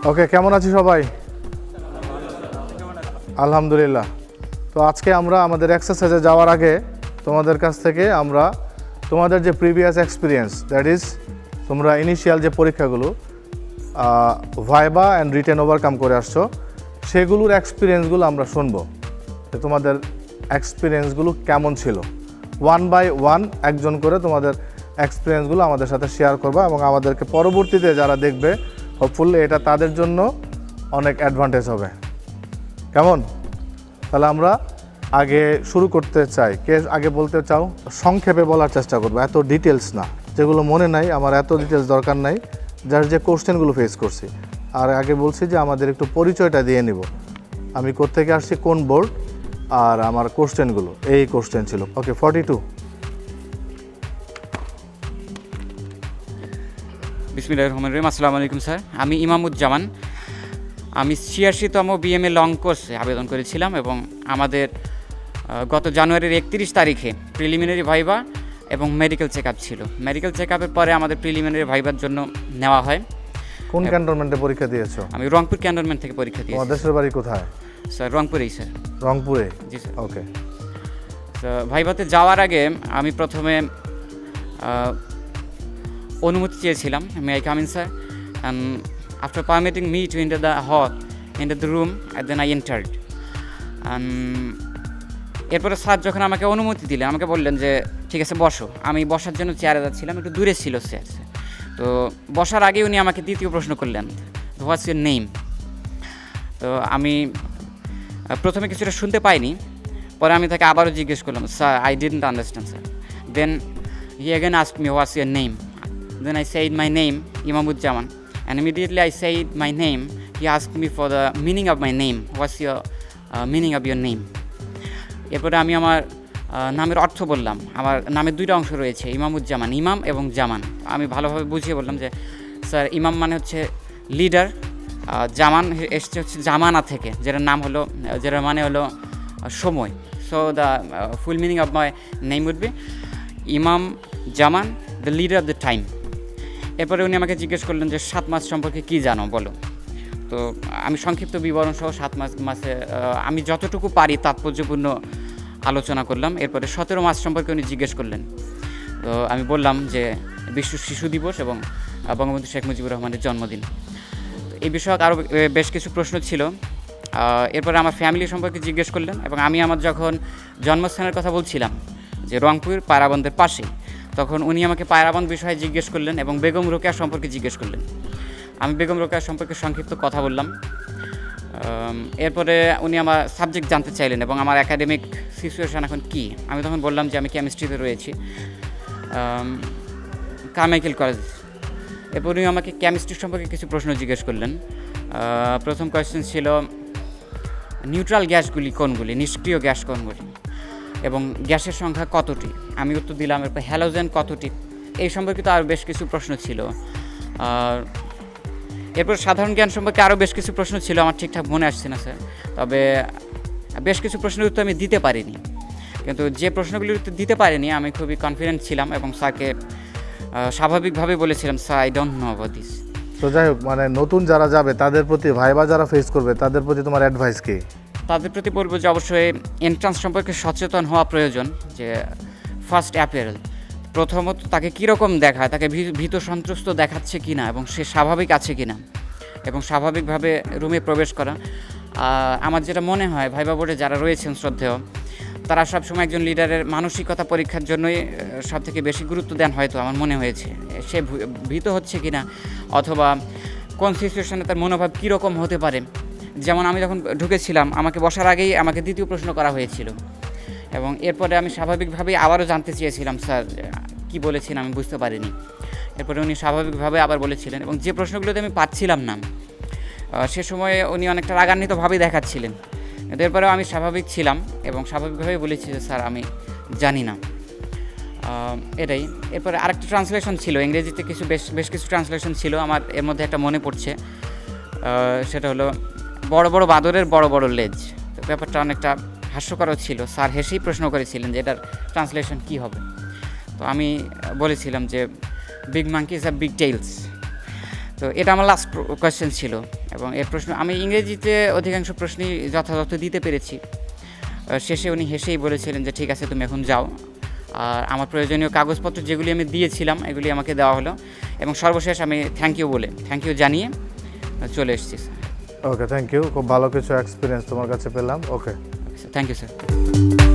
ওকে, কেমন আছি সবাই? আলহামদুলিল্লাহ। তো আজকে আমরা আমাদের এক্সারসাইজে যাওয়ার আগে তোমাদের কাছ থেকে আমরা তোমাদের যে প্রিভিয়াস এক্সপিরিয়েন্স, দ্যাট ইজ তোমরা ইনিশিয়াল যে পরীক্ষাগুলো ভাইবা অ্যান্ড রিটেন ওভারকাম করে আসছো, সেগুলোর এক্সপিরিয়েন্সগুলো আমরা শুনবো। তোমাদের এক্সপিরিয়েন্সগুলো কেমন ছিল, 1 বাই 1 একজন করে তোমাদের এক্সপিরিয়েন্সগুলো আমাদের সাথে শেয়ার করবা এবং আমাদেরকে পরবর্তীতে যারা দেখবে হোপফুলি এটা তাদের জন্য অনেক অ্যাডভান্টেজ হবে। কেমন? তাহলে আমরা আগে শুরু করতে চাই। কে আগে বলতে চাও? সংক্ষেপে বলার চেষ্টা করবো, এত ডিটেলস না, যেগুলো মনে নাই আমার এত ডিটেলস দরকার নাই, যার যে কোশ্চেনগুলো ফেস করছি। আর আগে বলছি যে আমাদের একটু পরিচয়টা দিয়ে নিব, আমি কোত্থেকে আসছি, কোন বোর্ড, আর আমার কোশ্চেনগুলো এই কোশ্চেন ছিল। ওকে, 42। বিসমিল্লাহির রহমানির রহিম। আসসালামু আলাইকুম স্যার, আমি ইমামুজ্জামান। আমি 86তম BMA লং কোর্সে আবেদন করেছিলাম এবং আমাদের গত জানুয়ারির 31 তারিখে প্রিলিমিনারি ভাইভা এবং মেডিকেল চেক আপ ছিল। মেডিকেল চেক আপের পরে আমাদের প্রিলিমিনারি ভাইভার জন্য নেওয়া হয়। কোন ক্যান্টনমেন্টে পরীক্ষা দিয়েছো? আমি রংপুর ক্যান্টনমেন্ট থেকে পরীক্ষা দিয়েছি। তোমার দেশের বাড়ি কোথায়? স্যার রংপুরেই স্যার। রংপুরে? জি স্যার। ওকে। তো ভাইভাতে যাওয়ার আগে আমি প্রথমে অনুমতি চেয়েছিলাম, may I come in sir, and after permitting me to enter the hall, enter the room, then I entered. এরপরে স্যার যখন আমাকে অনুমতি দিলেন, আমাকে বললেন যে ঠিক আছে বসো। আমি বসার জন্য চেয়ারে যাচ্ছিলাম, একটু দূরে ছিল চেয়ার। তো বসার আগে উনি আমাকে দ্বিতীয় প্রশ্ন করলেন, হোয়াটস ইউর নেম। তো আমি প্রথমে কিছুটা শুনতে পাইনি, পরে আমি তাকে আবারও জিজ্ঞেস করলাম, sir I didn't understand sir. Then he again asked me what's your name. Then I said my name, Imamuzzaman, and immediately I said my name. He asked me for the meaning of my name. What's your meaning of your name? এরপরে আমি আমার নামের অর্থ বললাম। আমার নামের দুইটা অংশ রয়েছে, ইমামুজ্জামান, ইমাম এবং জামান। আমি ভালোভাবে বুঝিয়ে বললাম যে স্যার ইমাম মানে হচ্ছে লিডার, জামান এসছে হচ্ছে জামানা থেকে, যেটার মানে হলো সময়। So the full meaning of my name would be Imam Zaman, the leader of the time. এরপরে উনি আমাকে জিজ্ঞেস করলেন যে 7 মাস সম্পর্কে কী জানো বলো। তো আমি সংক্ষিপ্ত বিবরণ সহ 7 মাসে আমি যতটুকু পারি তাৎপর্যপূর্ণ আলোচনা করলাম। এরপরে 17 মাস সম্পর্কে উনি জিজ্ঞেস করলেন। তো আমি বললাম যে বিশ্ব শিশু দিবস এবং বঙ্গবন্ধু শেখ মুজিবুর রহমানের জন্মদিন। তো এই বিষয়ক আরও বেশ কিছু প্রশ্ন ছিল। এরপরে আমার ফ্যামিলি সম্পর্কে জিজ্ঞেস করলেন এবং আমি আমার যখন জন্মস্থানের কথা বলছিলাম যে রংপুর পায়রাবন্দের পাশেই, তখন উনি আমাকে পায়রাবন্দ বিষয়ে জিজ্ঞেস করলেন এবং বেগম রোকেয়া সম্পর্কে জিজ্ঞেস করলেন। আমি বেগম রোকেয়া সম্পর্কে সংক্ষিপ্ত কথা বললাম। এরপরে উনি আমার সাবজেক্ট জানতে চাইলেন এবং আমার একাডেমিক সিচুয়েশান এখন কী। আমি তখন বললাম যে আমি কেমিস্ট্রিতে রয়েছি, কারমাইকেল কলেজ। এরপর উনি আমাকে কেমিস্ট্রি সম্পর্কে কিছু প্রশ্ন জিজ্ঞেস করলেন। প্রথম কোয়েশ্চেন ছিল নিউট্রাল গ্যাসগুলি কোনগুলি, নিষ্ক্রিয় গ্যাস কোনগুলি, এবং গ্যাসের সংখ্যা কতটি। আমি উত্তর দিলাম। এরপর হ্যালোজেন কতটি, এই সম্পর্কিত আরও বেশ কিছু প্রশ্ন ছিল। আর এরপর সাধারণ জ্ঞান সম্পর্কে আরও বেশ কিছু প্রশ্ন ছিল, আমার ঠিকঠাক মনে আসছে না স্যার। তবে বেশ কিছু প্রশ্নের উত্তর আমি দিতে পারিনি, কিন্তু যে প্রশ্নগুলির উত্তর দিতে পারিনি আমি খুবই কনফিডেন্ট ছিলাম এবং স্যারকে স্বাভাবিকভাবে বলেছিলাম, sir I don't know about this. তো যাই হোক, মানে নতুন যারা যাবে তাদের প্রতি, ভাইবা যারা ফেস করবে তাদের প্রতি তোমার অ্যাডভাইস কী? তাদের প্রতি বলবো যে অবশ্যই এন্ট্রান্স সম্পর্কে সচেতন হওয়া প্রয়োজন। যে ফার্স্ট অ্যাপিয়ারেল, প্রথমত তাকে কীরকম দেখায়, তাকে ভীত সন্ত্রস্ত দেখাচ্ছে কি না এবং সে স্বাভাবিক আছে কি না, এবং স্বাভাবিকভাবে রুমে প্রবেশ করা। আমার যেটা মনে হয় ভাইবা বোর্ডে যারা রয়েছেন শ্রদ্ধেয়, তারা সবসময় একজন লিডারের মানসিকতা পরীক্ষার জন্যই সবথেকে বেশি গুরুত্ব দেন হয়তো আমার মনে হয়েছে। সে ভীত হচ্ছে কি না, অথবা কোন সিচুয়েশনে তার মনোভাব কীরকম হতে পারে। যেমন আমি যখন ঢুকেছিলাম, আমাকে বসার আগেই আমাকে দ্বিতীয় প্রশ্ন করা হয়েছিল এবং এরপরে আমি স্বাভাবিকভাবেই আবারও জানতে চেয়েছিলাম, স্যার কী বলেছেন আমি বুঝতে পারিনি। এরপরে উনি স্বাভাবিকভাবে আবার বলেছিলেন এবং যে প্রশ্নগুলোতে আমি পাচ্ছিলাম না সে সময়ে উনি অনেকটা রাগান্বিতভাবেই দেখাচ্ছিলেন। এরপরেও আমি স্বাভাবিক ছিলাম এবং স্বাভাবিকভাবেই বলেছি যে স্যার আমি জানি না, এটাই। এরপরে আরেকটা ট্রান্সলেশন ছিল, ইংরেজিতে বেশ কিছু ট্রান্সলেশন ছিল। আমার এর মধ্যে একটা মনে পড়ছে, সেটা হলো বড় বড় বাদরের বড় বড় লেজ। তো ব্যাপারটা অনেকটা হাস্যকরও ছিল। স্যার হেসেই প্রশ্ন করেছিলেন যে এটার ট্রান্সলেশন কী হবে। তো আমি বলেছিলাম যে big monkeys have big tails. তো এটা আমার লাস্ট কোয়েশ্চেন ছিল এবং এই প্রশ্ন আমি ইংরেজিতে অধিকাংশ প্রশ্নই যথাযথ দিতে পেরেছি। শেষে উনি হেসেই বলেছিলেন যে ঠিক আছে তুমি এখন যাও, আর আমার প্রয়োজনীয় কাগজপত্র যেগুলি আমি দিয়েছিলাম এগুলি আমাকে দেওয়া হলো, এবং সর্বশেষ আমি থ্যাংক ইউ জানিয়ে চলে এসেছি। ওকে, থ্যাংক ইউ, খুব ভালো কিছু এক্সপিরিয়েন্স তোমার কাছে পেলাম। Okay, thank you sir.